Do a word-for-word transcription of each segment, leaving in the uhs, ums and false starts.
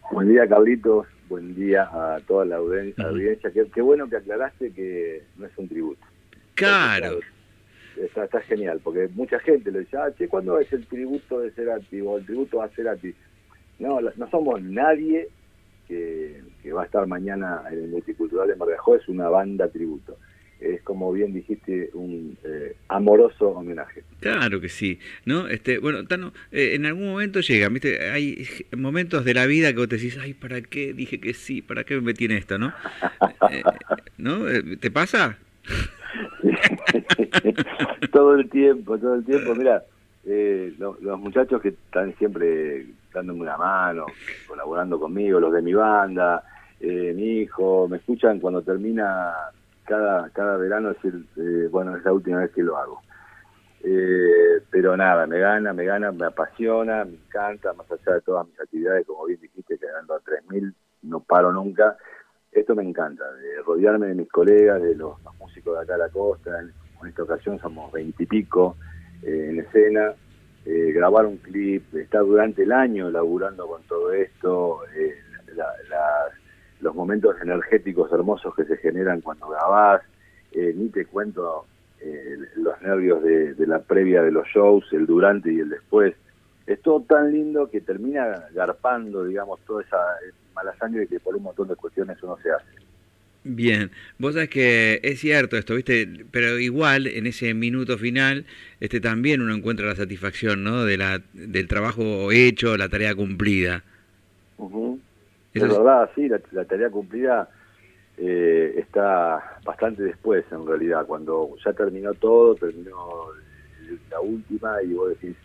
Buen día, Carlitos. Buen día a toda la audien- Ujú. audiencia. Qué, qué bueno que aclaraste que no es un tributo. Porque, Claro. claro, está, está genial, porque mucha gente le dice, ah, che, ¿cuándo es el tributo de Cerati o el tributo a Cerati? No, la- no somos nadie que, que va a estar mañana en el Multicultural de Mar de Ajó, es una banda tributo. Es, como bien dijiste, un eh, amoroso homenaje. Claro que sí, ¿no? Este, bueno, Tano, eh, en algún momento llega, ¿viste? Hay momentos de la vida que vos te decís, ay, ¿para qué dije que sí? ¿Para qué me metí en esto, no? Eh, ¿No? Eh, ¿Te pasa? Todo el tiempo, todo el tiempo. Mira, eh, lo- los muchachos que están siempre dándome una mano, colaborando conmigo, los de mi banda, eh, mi hijo, me escuchan cuando termina cada cada verano decir, eh, bueno, es la última vez que lo hago. Eh, pero nada, me gana, me gana, me apasiona, me encanta, más allá de todas mis actividades, como bien dijiste, llegando a tres mil, no paro nunca. Esto me encanta, de rodearme de mis colegas, de los, los músicos de acá a la costa. En, en esta ocasión somos veintipico eh, en escena. Eh, grabar un clip, estar durante el año laburando con todo esto, eh, la, la, los momentos energéticos hermosos que se generan cuando grabás, eh, ni te cuento eh, los nervios de, de la previa de los shows, el durante y el después. Es todo tan lindo que termina garpando, digamos, toda esa mala sangre que por un montón de cuestiones uno se hace. Bien, vos sabés que es cierto esto, ¿viste? Pero igual, en ese minuto final, este también uno encuentra la satisfacción, ¿no? De la, del trabajo hecho, la tarea cumplida. Uh-huh. Eso Es es... verdad, sí, la, la tarea cumplida eh, está bastante después, en realidad, cuando ya terminó todo, terminó la última y vos decís,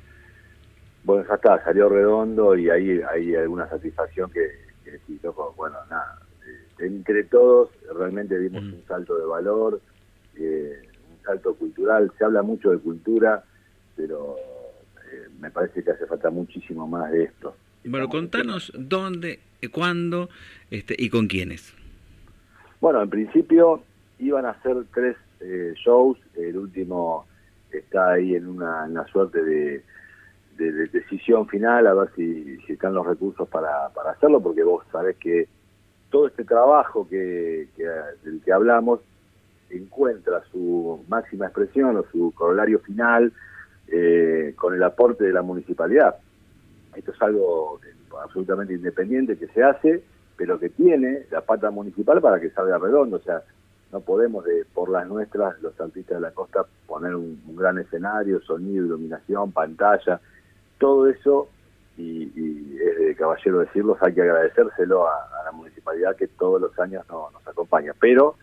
bueno, ya está, salió redondo y ahí hay alguna satisfacción que, que decís, loco, bueno, nada, eh, entre todos realmente dimos Mm. un salto de valor, eh, un salto cultural. Se habla mucho de cultura, pero eh, me parece que hace falta muchísimo más de esto que Bueno, estamos haciendo contanos nosotros. dónde, eh, cuándo, este, y con quiénes. Bueno, en principio iban a ser tres eh, shows, el último está ahí en una, una suerte de, de, de decisión final, a ver si, si están los recursos para, para hacerlo, porque vos sabés que todo este trabajo que, que del que hablamos encuentra su máxima expresión o su corolario final eh, con el aporte de la municipalidad. Esto es algo absolutamente independiente que se hace, pero que tiene la pata municipal para que salga redondo. O sea, no podemos de por las nuestras, los artistas de la costa, poner un, un gran escenario, sonido, iluminación, pantalla, todo eso, y, y es de caballero decirlo, hay que agradecérselo a, a la municipalidad que todos los años no, nos acompaña. Pero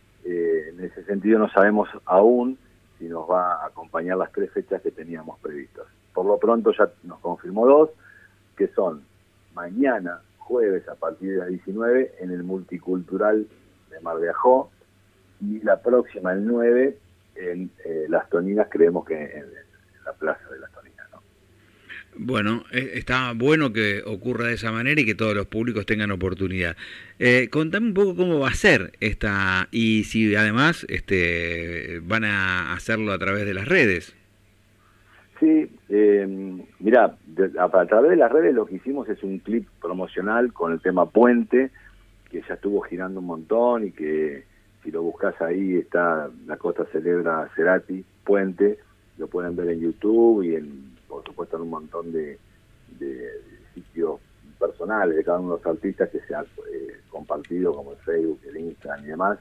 eh, en ese sentido no sabemos aún si nos va a acompañar las tres fechas que teníamos previstas. Por lo pronto ya nos confirmó dos, que son mañana, jueves, a partir de las diecinueve, en el Multicultural de Mar de Ajó, y la próxima, el nueve, en eh, Las Toninas, creemos que en, en la Plaza de Las Toninas, ¿no? Bueno, eh, está bueno que ocurra de esa manera y que todos los públicos tengan oportunidad. Eh, contame un poco cómo va a ser esta y si además este, van a hacerlo a través de las redes. Sí, eh, mirá, de, a, a través de las redes lo que hicimos es un clip promocional con el tema Puente, que ya estuvo girando un montón y que si lo buscas ahí está La Costa Celebra Cerati, Puente, lo pueden ver en YouTube y en, por supuesto, en un montón de, de sitios personales de cada uno de los artistas que se han eh, compartido, como el Facebook, el Instagram y demás.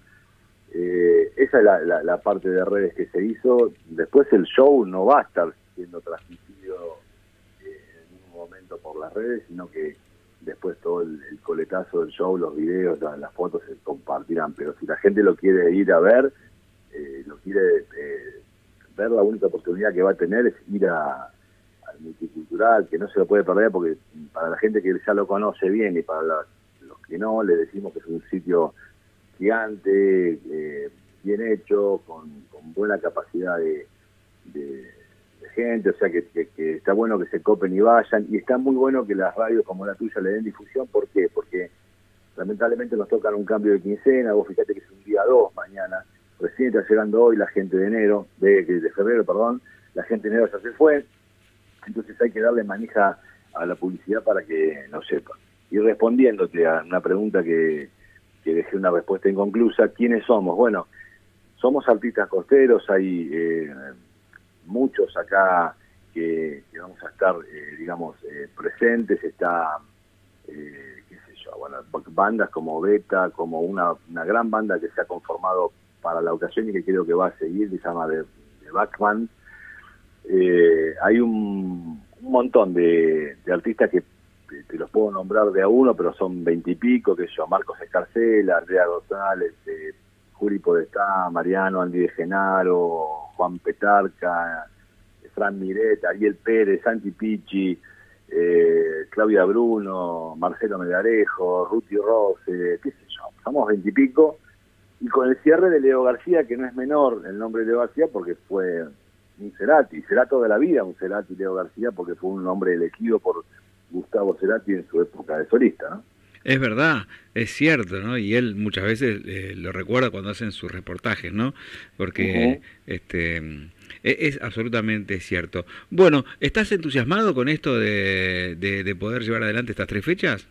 Eh, esa es la, la, la parte de redes que se hizo. Después el show no va a estar siendo transmitido eh, en ningún momento por las redes, sino que después todo el, el coletazo del show, los videos, la, las fotos se compartirán. Pero si la gente lo quiere ir a ver, eh, lo quiere eh, ver, la única oportunidad que va a tener es ir a, al Multicultural, que no se lo puede perder, porque para la gente que ya lo conoce bien y para la, los que no, le decimos que es un sitio gigante, eh, bien hecho, con, con buena capacidad de, de, de gente, o sea que, que, que está bueno que se copen y vayan, y está muy bueno que las radios como la tuya le den difusión. ¿Por qué? Porque lamentablemente nos tocan un cambio de quincena. Vos fíjate que es un día dos mañana, recién está llegando hoy la gente de enero, de, de febrero, perdón, la gente de enero ya se fue, entonces hay que darle manija a la publicidad para que no sepa. Y respondiéndote a una pregunta que, que dejé una respuesta inconclusa, ¿quiénes somos? Bueno, somos artistas costeros, hay eh, muchos acá que, que vamos a estar, eh, digamos, eh, presentes, está, eh, qué sé yo, bueno, bandas como Beta, como una, una gran banda que se ha conformado para la ocasión y que creo que va a seguir, que se llama The, The Backman. Eh, hay un, un montón de, de artistas que te los puedo nombrar de a uno, pero son veintipico, que yo, Marcos Escarcela, Andrea González, eh, Juli Podestá, Mariano, Andy de Genaro, Juan Petarca, Fran Miret, Ariel Pérez, Santi Pichi, eh, Claudia Bruno, Marcelo Megarejo, Ruti Rose, qué sé yo, somos veintipico, y con el cierre de Leo García, que no es menor el nombre de Leo García, porque fue un Cerati, será toda la vida un Cerati Leo García, porque fue un nombre elegido por Gustavo Cerati en su época de solista, ¿no? Es verdad, es cierto, ¿no? Y él muchas veces eh, lo recuerda cuando hacen sus reportajes, ¿no? Porque uh-huh. este es, es absolutamente cierto. Bueno, ¿estás entusiasmado con esto de, de, de poder llevar adelante estas tres fechas?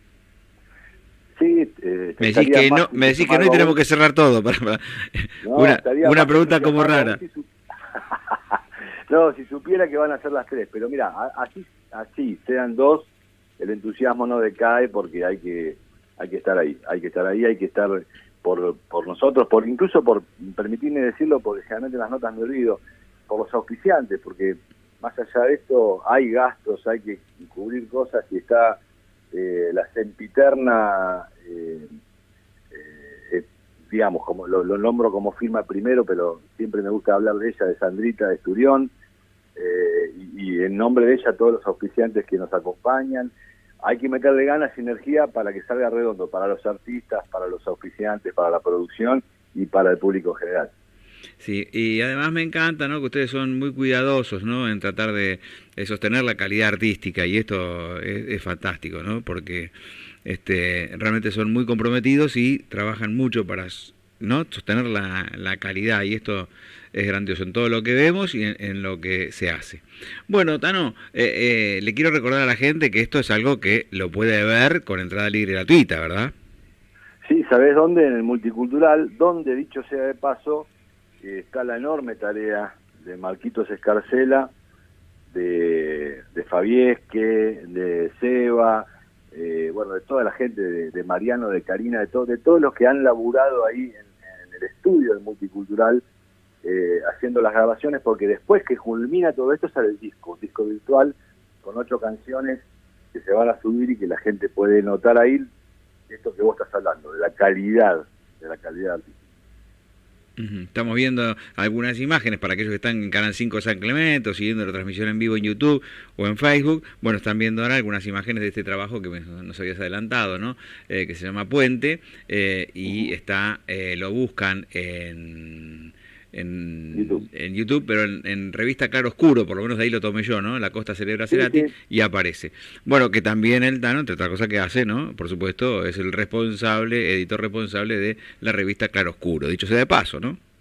Sí, eh, me decís que no, me decís que no y tenemos que cerrar todo. Para, para. No, una una pregunta como rara. Si su... no, si supiera que van a ser las tres, pero mira, así, así sean dos, el entusiasmo no decae porque hay que hay que estar ahí, hay que estar ahí, hay que estar por por nosotros, por incluso por, permitirme decirlo, porque generalmente en las notas me olvido, por los auspiciantes, porque más allá de esto hay gastos, hay que cubrir cosas y está eh, la sempiterna, eh, eh, digamos, como lo, lo nombro como firma primero, pero siempre me gusta hablar de ella, de Sandrita de Esturión, eh, y, y en nombre de ella todos los auspiciantes que nos acompañan. Hay que meterle ganas y energía para que salga redondo, para los artistas, para los auspiciantes, para la producción y para el público en general. Sí, y además me encanta, ¿no?, que ustedes son muy cuidadosos, ¿no?, en tratar de, de sostener la calidad artística, y esto es, es fantástico, ¿no?, porque este, realmente son muy comprometidos y trabajan mucho para, ¿no?, sostener la, la calidad, y esto es grandioso en todo lo que vemos y en, en lo que se hace. Bueno, Tano, eh, eh, le quiero recordar a la gente que esto es algo que lo puede ver con entrada libre y gratuita, ¿verdad? Sí, ¿sabés dónde? En el Multicultural, donde, dicho sea de paso, eh, está la enorme tarea de Marquitos Escarcela, de, de Fabiesque, de Seba, eh, bueno, de toda la gente, de, de Mariano, de Karina, de, todo, de todos los que han laburado ahí en, en el estudio del Multicultural, eh, haciendo las grabaciones, porque después que culmina todo esto sale el disco, un disco virtual con ocho canciones que se van a subir y que la gente puede notar ahí esto que vos estás hablando, de la calidad, de la calidad artística. Estamos viendo algunas imágenes para aquellos que están en Canal cinco San Clemente, o siguiendo la transmisión en vivo en YouTube o en Facebook. Bueno, están viendo ahora algunas imágenes de este trabajo que nos habías adelantado, ¿no? Eh, que se llama Puente, eh, y uh-huh. está, eh, lo buscan en... En YouTube. en YouTube, pero en, en revista Claro Oscuro, por lo menos de ahí lo tomé yo, ¿no? La Costa Celebra Cerati, sí, sí. Y aparece. Bueno, que también el Tano, entre otras cosas que hace, ¿no?, por supuesto, es el responsable, editor responsable de la revista Claro Oscuro, dicho sea de paso, ¿no?